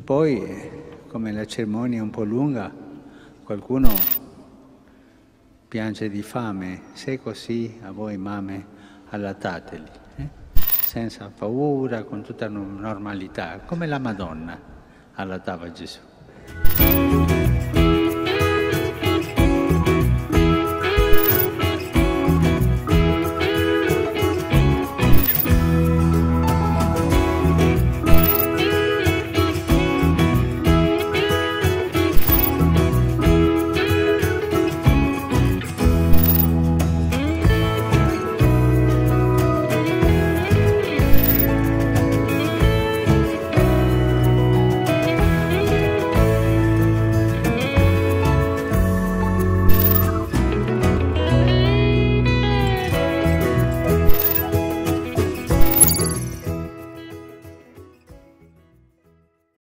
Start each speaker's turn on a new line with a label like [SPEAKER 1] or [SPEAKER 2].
[SPEAKER 1] Poi, come la cerimonia è un po' lunga, qualcuno piange di fame. Se è così, a voi mamme, allattateli, senza paura, con tutta normalità, come la Madonna allattava Gesù.